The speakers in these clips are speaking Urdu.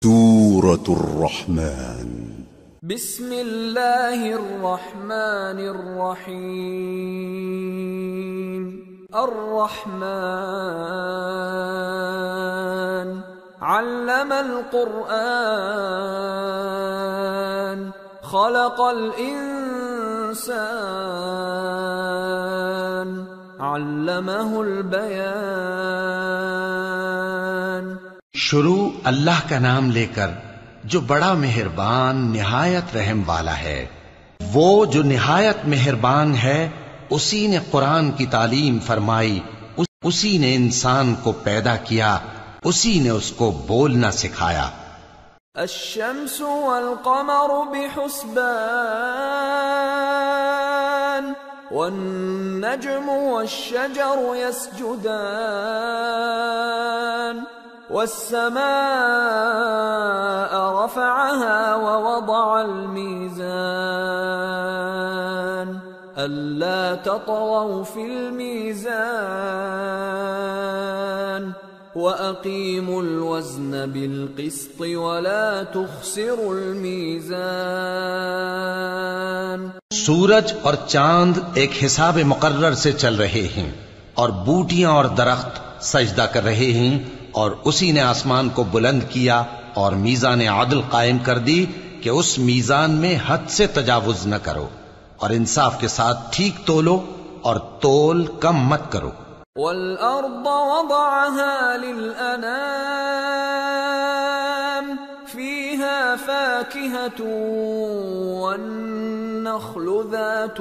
سورة الرحمن بسم الله الرحمن الرحيم الرحمن علم القرآن خلق الإنسان علمه البيان شروع اللہ کا نام لے کر جو بڑا مہربان نہایت رحم والا ہے۔ وہ جو نہایت مہربان ہے اسی نے قرآن کی تعلیم فرمائی، اسی نے انسان کو پیدا کیا، اسی نے اس کو بولنا سکھایا۔ الشمس والقمر بحسبان والنجم والشجر يسجدان والسماء رفعها ووضع الميزان ألا تطغوا في الميزان وأقيموا الوزن بالقسط ولا تخسروا الميزان۔ سورج اور چاند ایک حساب مقرر سے چل رہے ہیں، اور بوٹیاں اور درخت سجدہ کر رہے ہیں، اور اسی نے آسمان کو بلند کیا اور میزان عدل قائم کر دی کہ اس میزان میں حد سے تجاوز نہ کرو، اور انصاف کے ساتھ ٹھیک تولو اور تول کم مت کرو۔ والأرض وضعها للأنام فيها فاكهة والنخل ذات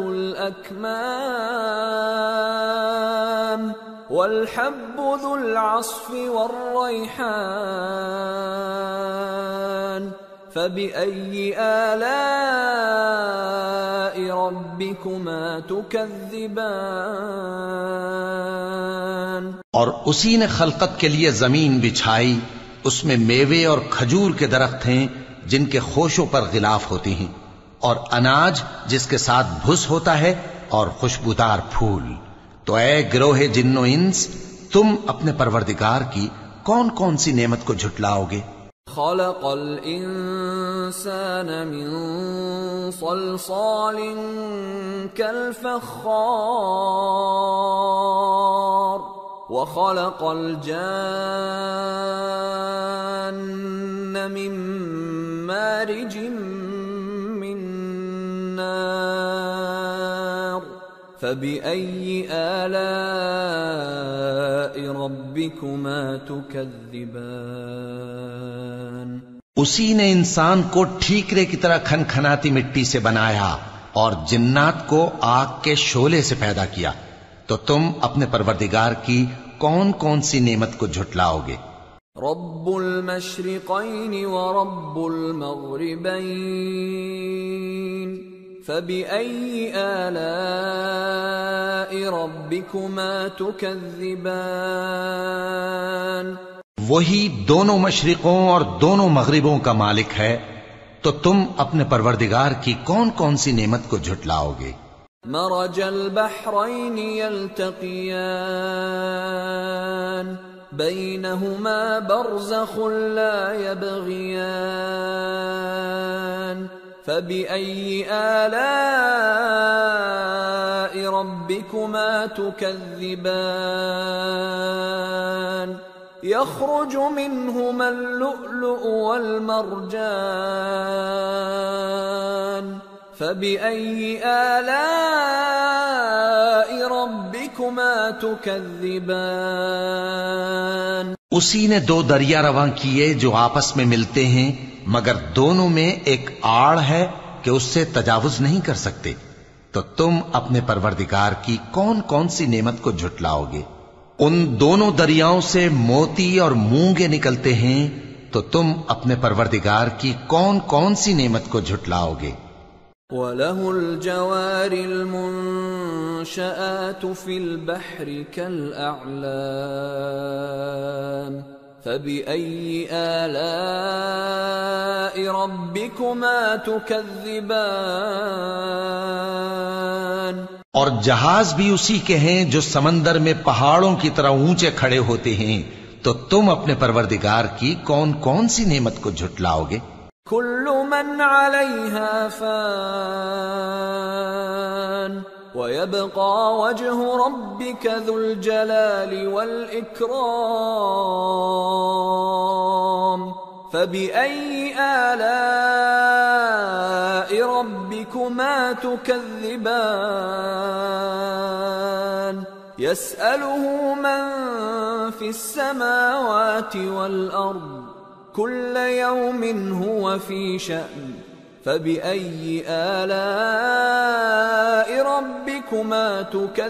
الأكمام والحب ذو العصف والريحان فبأي آلاء ربكما تكذبان۔ اور اسی نے خلقت کے لیے زمین بچھائی، اس میں میوے اور کھجور کے درخت ہیں جن کے خوشوں پر غلاف ہوتی ہیں، اور اناج جس کے ساتھ بھس ہوتا ہے، اور خوشبودار پھول۔ تو اے گروہ جن و انس، تم اپنے پروردگار کی کون کون سی نعمت کو جھٹلاؤ گے؟ خلق الانسان من صلصال كالفخار وخلق الجان من مارج من نار فبأي آلاء ربكما تكذبان۔ اسی نے انسان کو ٹھیکرے کی طرح کھنکھناتی مٹی سے بنایا اور جنات کو آگ کے شعلے سے پیدا کیا، تو تم اپنے پروردگار کی کون کون سی نعمت کو جھٹلاؤ گے؟ رب المشرقین ورب المغربین فبأي آلاء ربكما تكذبان۔ وہی دونوں مشرقوں اور دونوں مغربوں کا مالک ہے، تو تم اپنے پروردگار کی کون کون سی نعمت کو جھٹلاؤ گے؟ مرج البحرین یلتقیان بینہما برزخ لا یبغیان فبأي آلاء ربكما تكذبان يخرج منهما اللؤلؤ والمرجان فبأي آلاء ربكما تكذبان۔ اسی نے دو دریا رواں کیے جو آپس میں ملتے ہیں، مگر دونوں میں ایک آڑ ہے کہ اس سے تجاوز نہیں کر سکتے، تو تم اپنے پروردگار کی کون کون سی نعمت کو جھٹلاؤ گے؟ ان دونوں دریاؤں سے موتی اور مونگے نکلتے ہیں، تو تم اپنے پروردگار کی کون کون سی نعمت کو جھٹلاؤ گے؟ وَلَهُ الْجَوَارِ الْمُنشَآتُ فِي الْبَحْرِ كَالْأَعْلَامِ فَبِأَيِّ آلَاءِ رَبِّكُمَا تُكَذِّبَانِ۔ اور جہاز بھی اسی کے ہیں جو سمندر میں پہاڑوں کی طرح اونچے کھڑے ہوتے ہیں، تو تم اپنے پروردگار کی کون کون سی نعمت کو جھٹلاؤ گے؟ كل من عليها فان ويبقى وجه ربك ذو الجلال والإكرام فبأي آلاء ربكما تكذبان يسأله من في السماوات والأرض كل يوم هو في شأن فبأي آلاء ربكما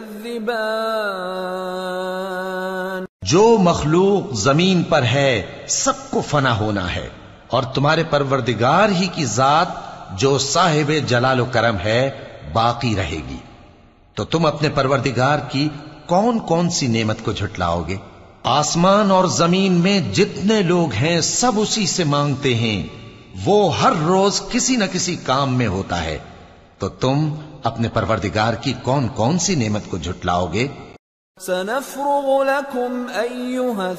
تكذبان جو مخلوق زمین پر ہے سب کو فنا ہونا ہے، اور تمہارے پروردگار ہی کی ذات جو صاحب جلال و کرم ہے باقی رہے گی، تو تم اپنے پروردگار کی کون کون سی نعمت کو جھٹلاؤ گے؟ آسمان اور زمین میں جتنے لوگ ہیں سب اسی سے مانگتے ہیں، وہ ہر روز کسی نہ کسی کام میں ہوتا ہے، تو تم اپنے پروردگار کی کون کون سی نعمت کو جھٹلاؤ گے؟ سنفرغ لكم أيها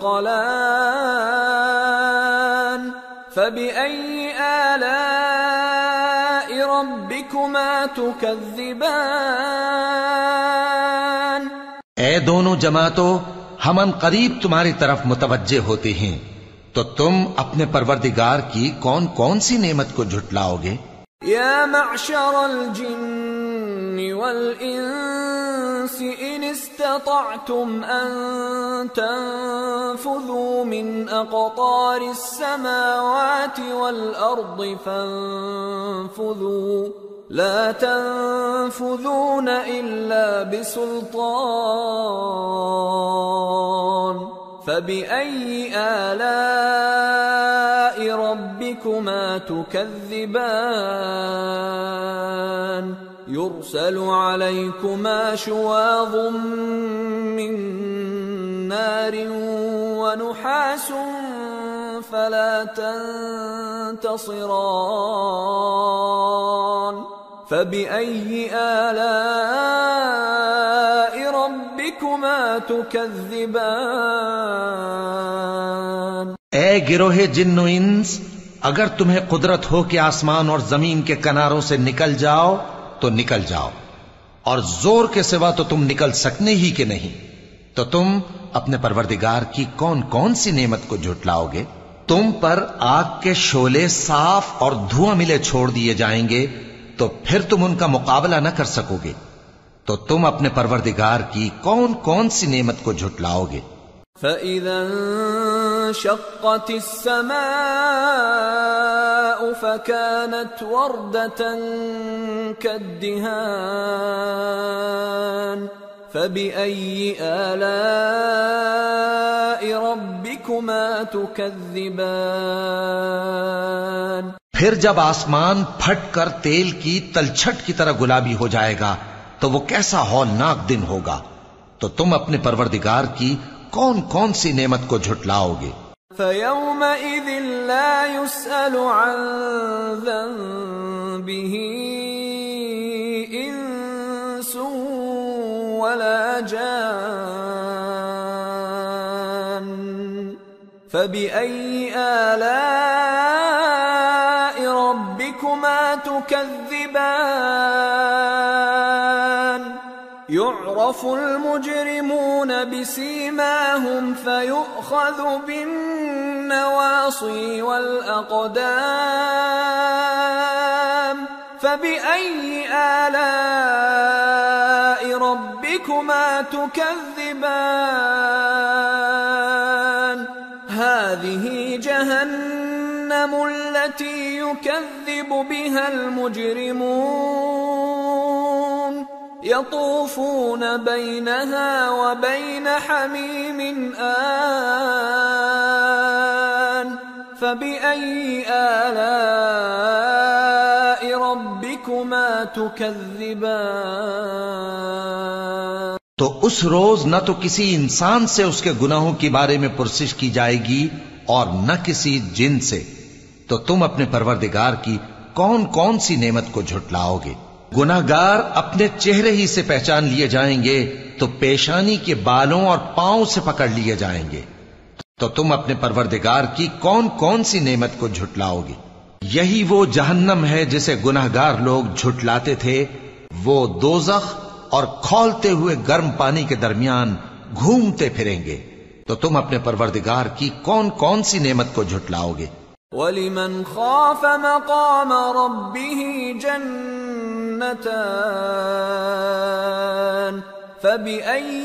الثقلان فبأي آلاء ربكما تكذبان اے دونوں جماعتوں، ہم ان قریب تمہاری طرف متوجہ ہوتے ہیں، تو تم اپنے پروردگار کی کون کون سی نعمت کو جھٹلاؤ گے؟ یا معشر الجن والانس ان استطعتم ان تنفذوا من اقطار السماوات والارض فانفذوا لا تنفذون الا بسلطان فبأي آلاء ربكما تكذبان يرسل عليكما شواظ من نار ونحاس فلا تنتصران فبأي آلاء ربكما تكذبان اے گروہ جن و انس، اگر تمہیں قدرت ہو کہ آسمان اور زمین کے کناروں سے نکل جاؤ تو نکل جاؤ، اور زور کے سوا تو تم نکل سکنے ہی کہ نہیں، تو تم اپنے پروردگار کی کون کون سی نعمت کو جھٹلاؤ گے؟ تم پر آگ کے شعلے صاف اور دھواں ملے چھوڑ دیے جائیں گے، تو پھر تم ان کا مقابلہ نہ کر سکو گے، تو تم اپنے پروردگار کی کون کون سی نعمت کو جھٹلاؤ گے؟ فَإِذَا انشَقَّتِ السَّمَاءُ فَكَانَتْ وَرْدَةً كَالدِّهَانِ فَبِأَيِّ آلَاءِ رَبِّكُمَا تُكَذِّبَانِ پھر جب آسمان پھٹ کر تیل کی تلچھٹ کی طرح گلابی ہو جائے گا تو وہ کیسا ہولناک دن ہوگا، تو تم اپنے پروردگار کی کون کون سی نعمت کو جھٹلاؤ گے؟ فَيَوْمَئِذٍ لَا يُسْأَلُ عَنْ ذَنبِهِ إِنسٌ وَلَا جَانٌ فَبِأَيِّ آلَاءِ رَبِّكُمَا تُكَذِّبَانِ يُعْرَفُ الْمُجْرِمُونَ بِسِيمَاهُمْ فَيُؤْخَذُ بِالنَّوَاصِي وَالْأَقْدَامِ فَبِأَيِّ آلَاءِ رَبِّكُمَا تُكَذِّبَانِ هَذِهِ جَهَنَّمُ الَّتِي يُكَذِّبُ بِهَا الْمُجْرِمُونَ يطوفون بينها وبين حميم آن فبأي آلاء ربكما تكذبان تو اس روز نہ تو کسی انسان سے اس کے گناہوں کے بارے میں پرسش کی جائے گی اور نہ کسی جن سے، تو تم اپنے پروردگار کی کون کون سی نعمت کو جھٹلاؤ گے؟ گناہگار اپنے چہرے ہی سے پہچان لیے جائیں گے تو پیشانی کے بالوں اور پاؤں سے پکڑ لیے جائیں گے، تو تم اپنے پروردگار کی کون کون سی نعمت کو جھٹلاؤ گے؟ یہی وہ جہنم ہے جسے گناہگار لوگ جھٹلاتے تھے، وہ دوزخ اور کھولتے ہوئے گرم پانی کے درمیان گھومتے پھریں گے۔ تو تم اپنے پروردگار کی کون کون سی نعمت کو جھٹلاؤ گے؟ وَلِمَنْ خَافَ مَقَامَ رَبِّهِ جَنَّتَانِ فَبِأَيِّ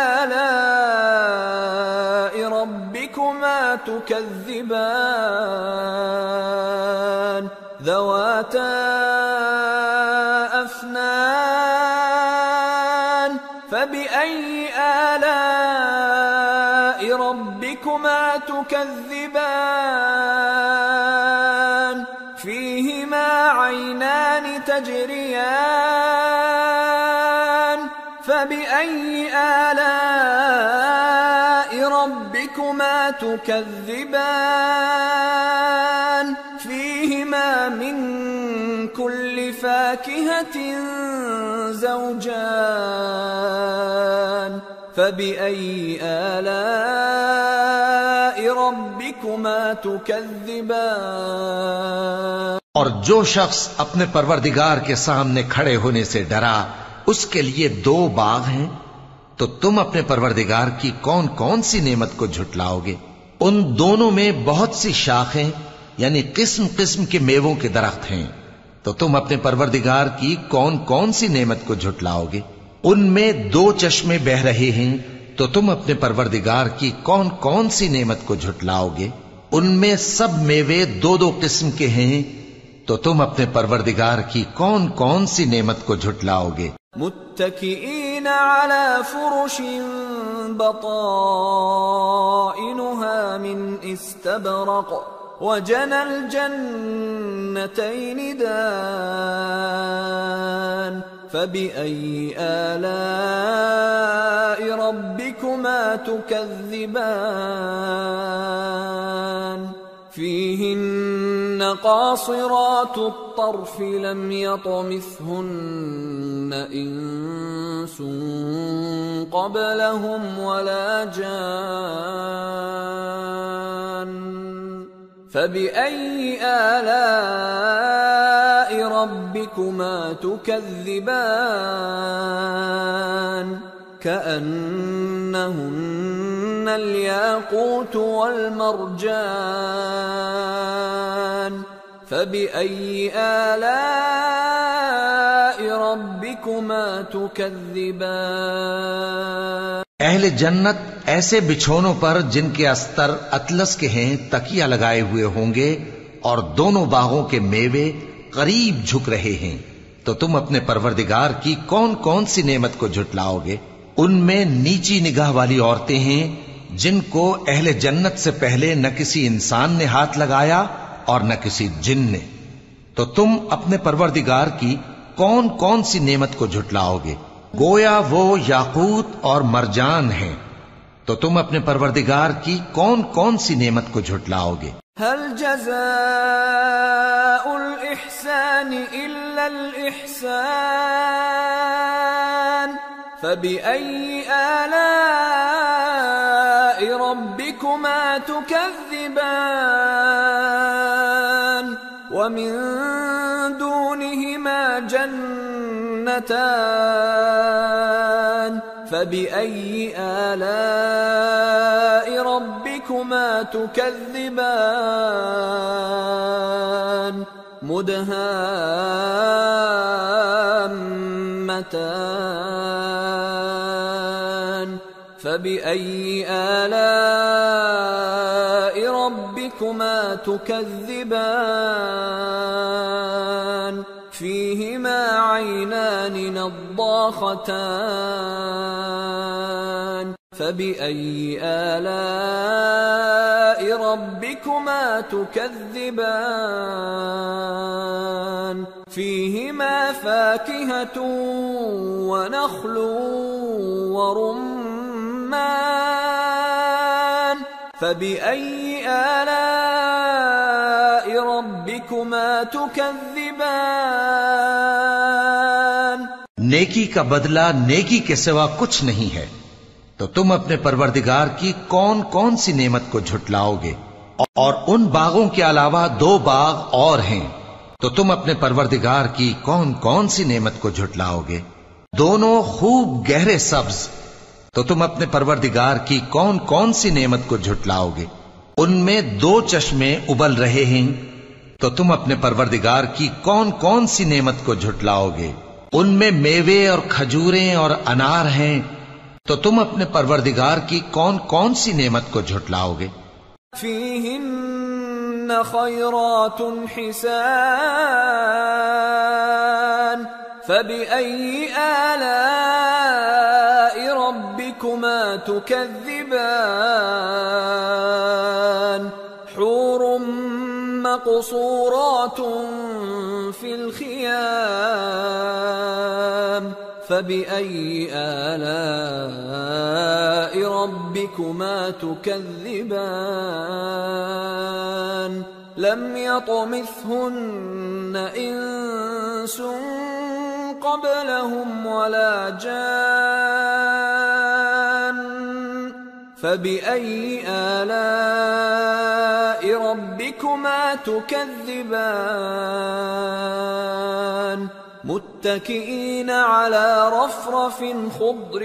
آلَاءِ رَبِّكُمَا تُكَذِّبَانِ ذَوَاتَا أَفْنَانٍ فَبِأَيِّ آلَاءِ رَبِّكُمَا تُكَذِّبَانِ فِيهِمَا عَيْنَانِ تَجْرِيَانِ فَبِأَيِّ آلَاءِ رَبِّكُمَا تُكَذِّبَانِ فِيهِمَا مِن كُلِّ فَاكِهَةٍ زَوْجَانِ فَبِأَيِّ آلَاءِ رَبِّكُمَا تُكَذِّبَانِ۔ اور جو شخص اپنے پروردگار کے سامنے کھڑے ہونے سے ڈرا، اس کے لیے 2 باغ ہیں، تو تم اپنے پروردگار کی کون کون سی نعمت کو جھٹلاؤ گے؟ ان دونوں میں بہت سی شاخیں یعنی قسم قسم کے میووں کے درخت ہیں، تو تم اپنے پروردگار کی کون کون سی نعمت کو جھٹلاؤ گے؟ ان میں 2 چشمے بہ رہے ہیں، تو تم اپنے پروردگار کی کون کون سی نعمت کو جھٹلاؤ گے؟ ان میں سب میوے 2 قسم کے ہیں، تو تم اپنے پروردگار کی کون کون سی نعمت کو جھٹلاؤ گے؟ متكئين على فرش بطائنها من استبرق وجنى الجنتين دان فبأي آلاء ربكما تكذبان فيهن قاصرات الطرف لم يطمثهن إنس قبلهم ولا جان فبأي آلاء ربكما تكذبان كأنهن الياقوت والمرجان فبأي آلاء ربكما تكذبان۔ اہل جنت ایسے بچھونوں پر جن کے استر اطلس کے ہیں تکیہ لگائے ہوئے ہوں گے، اور دونوں باغوں کے میوے قریب جھک رہے ہیں، تو تم اپنے پروردگار کی کون کون سی نعمت کو جھٹلاؤ گے؟ ان میں نیچی نگاہ والی عورتیں ہیں جن کو اہل جنت سے پہلے نہ کسی انسان نے ہاتھ لگایا اور نہ کسی جن نے، تو تم اپنے پروردگار کی کون کون سی نعمت کو جھٹلاؤ گے؟ گویا وہ یاقوت اور مرجان ہیں، تو تم اپنے پروردگار کی کون کون سی نعمت کو جھٹلاؤ گے؟ هل جزاء الإحسان إلا الإحسان فبأي آلاء ربكما تكذبان ومن دونهما جنتان فبأي آلاء ربكما تكذبان مدهامتان فبأي آلاء ربكما تكذبان فيهما عينان نضاختان فبأي آلاء ربكما تكذبان فيهما فاكهة ونخل ورمان فبأي آلاء ربكما تكذبان۔ نیکی کا بدلہ نیکی کے سوا کچھ نہیں ہے، تو تم اپنے پروردگار کی کون کون سی نعمت کو جھٹلاؤ گے؟ اور ان باغوں کے علاوہ 2 باغ اور ہیں، تو تم اپنے پروردگار کی کون کون سی نعمت کو جھٹلاؤ گے؟ دونوں خوب گہرے سبز، تو تم اپنے پروردگار کی کون کون سی نعمت کو جھٹلاؤ گے؟ ان میں 2 چشمے ابل رہے ہیں، تو تم اپنے پروردگار کی کون کون سی نعمت کو جھٹلاؤ گے؟ ان میں میوے اور کھجوریں اور انار ہیں، تو تم اپنے پروردگار کی کون کون سی نعمت کو جھٹلاؤ گے؟ فیہن خیرات حسان فبأي آلاء ربكما تكذبان حور مقصورات في الخيام فبأي آلاء ربكما تكذبان لم يطمثهن إنس قبلهم ولا جان فبأي آلاء ربكما تكذبان متكئين على رفرف خضر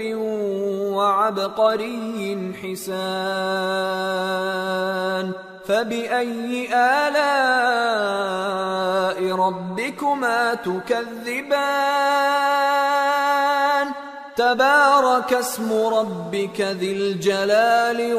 وعبقري حسان فبأي آلاء ربكما تكذبان تبارك اسم ربك ذي الجلال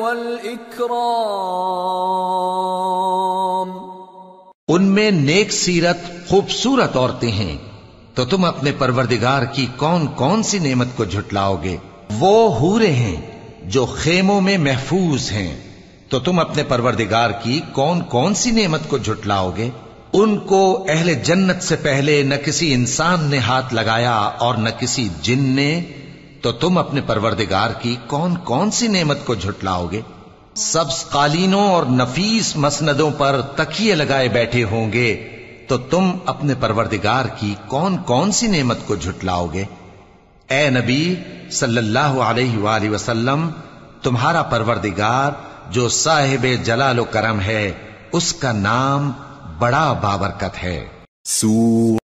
والإكرام ان میں نیک سیرت خوبصورت عورتیں ہیں، تو تم اپنے پروردگار کی کون کون سی نعمت کو جھٹلاؤ گے؟ وہ حوریں ہیں جو خیموں میں محفوظ ہیں، تو تم اپنے پروردگار کی کون کون سی نعمت کو جھٹلاؤ گے؟ ان کو اہل جنت سے پہلے نہ کسی انسان نے ہاتھ لگایا اور نہ کسی جن نے، تو تم اپنے پروردگار کی کون کون سی نعمت کو جھٹلاؤ گے؟ سبز قالینوں اور نفیس مسندوں پر تکیے لگائے بیٹھے ہوں گے، تو تم اپنے پروردگار کی کون کون سی نعمت کو جھٹلاؤ گے؟ اے نبی صلی اللہ علیہ وآلہ وسلم، تمہارا پروردگار جو صاحب جلال و کرم ہے، اس کا نام بڑا بابرکت ہے۔